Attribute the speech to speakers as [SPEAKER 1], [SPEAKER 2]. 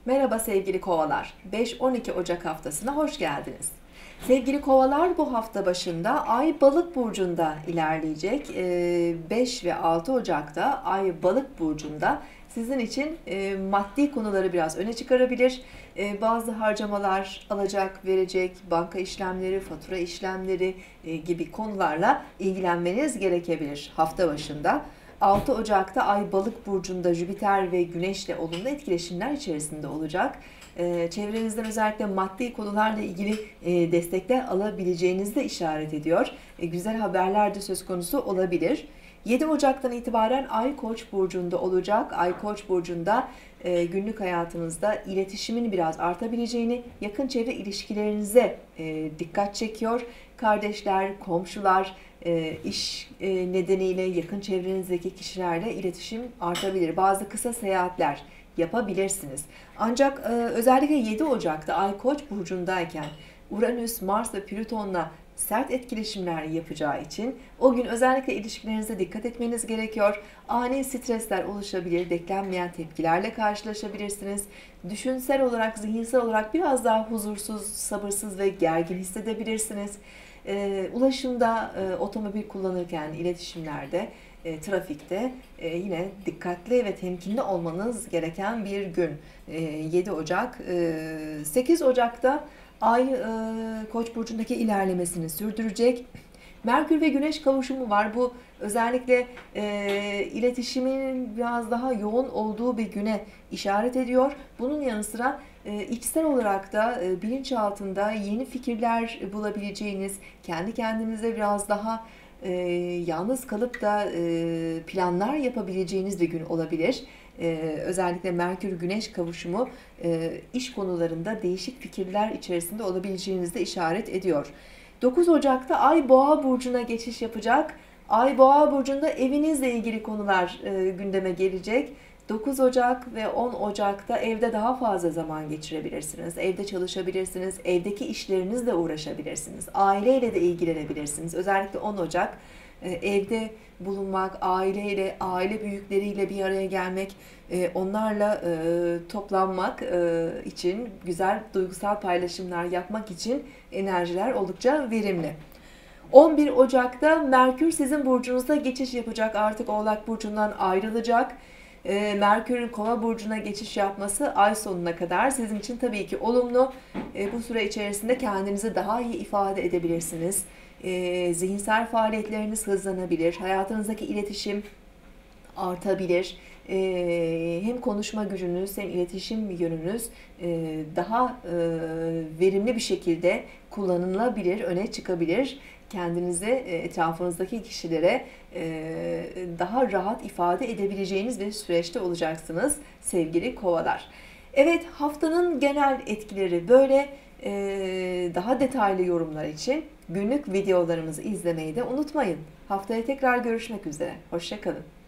[SPEAKER 1] Merhaba sevgili kovalar. 5-12 Ocak haftasına hoş geldiniz. Sevgili kovalar, bu hafta başında Ay Balık burcunda ilerleyecek. 5 ve 6 Ocak'ta Ay Balık burcunda sizin için maddi konuları biraz öne çıkarabilir. Bazı harcamalar, alacak, verecek, banka işlemleri, fatura işlemleri gibi konularla ilgilenmeniz gerekebilir hafta başında. 6 Ocak'ta Ay Balık burcunda Jüpiter ve Güneş'le olumlu etkileşimler içerisinde olacak. Çevrenizden özellikle maddi konularla ilgili destekler alabileceğinizi de işaret ediyor. Güzel haberler de söz konusu olabilir. 7 Ocak'tan itibaren Ay Koç burcunda olacak. Ay Koç burcunda günlük hayatınızda iletişimin biraz artabileceğini, yakın çevre ilişkilerinize dikkat çekiyor. Kardeşler, komşular, iş nedeniyle yakın çevrenizdeki kişilerle iletişim artabilir. Bazı kısa seyahatler yapabilirsiniz. Ancak özellikle 7 Ocak'ta Ay Koç burcundayken Uranüs, Mars ve Plüton'la sert etkileşimler yapacağı için o gün özellikle ilişkilerinize dikkat etmeniz gerekiyor. Ani stresler oluşabilir, beklenmeyen tepkilerle karşılaşabilirsiniz. Düşünsel olarak, zihinsel olarak biraz daha huzursuz, sabırsız ve gergin hissedebilirsiniz. Ulaşımda, otomobil kullanırken, iletişimlerde, trafikte yine dikkatli ve temkinli olmanız gereken bir gün. 7 Ocak. 8 Ocak'ta Ay Koç burcundaki ilerlemesini sürdürecek. Merkür ve Güneş kavuşumu var. Bu özellikle iletişimin biraz daha yoğun olduğu bir güne işaret ediyor. Bunun yanı sıra içsel olarak da bilinçaltında yeni fikirler bulabileceğiniz, kendi kendinize biraz daha yalnız kalıp da planlar yapabileceğiniz bir gün olabilir. Özellikle Merkür-Güneş kavuşumu iş konularında değişik fikirler içerisinde olabileceğinizi de işaret ediyor. 9 Ocak'ta Ay Boğa burcuna geçiş yapacak. Ay Boğa burcunda evinizle ilgili konular gündeme gelecek. 9 Ocak ve 10 Ocak'ta evde daha fazla zaman geçirebilirsiniz. Evde çalışabilirsiniz. Evdeki işlerinizle uğraşabilirsiniz. Aileyle de ilgilenebilirsiniz. Özellikle 10 Ocak evde bulunmak, aileyle, aile büyükleriyle bir araya gelmek, onlarla toplanmak için, güzel duygusal paylaşımlar yapmak için enerjiler oldukça verimli. 11 Ocak'ta Merkür sizin burcunuzda geçiş yapacak. Artık Oğlak burcundan ayrılacak. Merkür'ün Kova burcuna geçiş yapması ay sonuna kadar sizin için tabii ki olumlu. Bu süre içerisinde kendinizi daha iyi ifade edebilirsiniz. Zihinsel faaliyetleriniz hızlanabilir. Hayatınızdaki iletişim artabilir. Hem konuşma gücünüz hem iletişim yönünüz daha verimli bir şekilde kullanılabilir, öne çıkabilir. Kendinizi etrafınızdaki kişilere daha rahat ifade edebileceğiniz bir süreçte olacaksınız sevgili kovalar. Evet, haftanın genel etkileri böyle. Daha detaylı yorumlar için günlük videolarımızı izlemeyi de unutmayın. Haftaya tekrar görüşmek üzere. Hoşça kalın.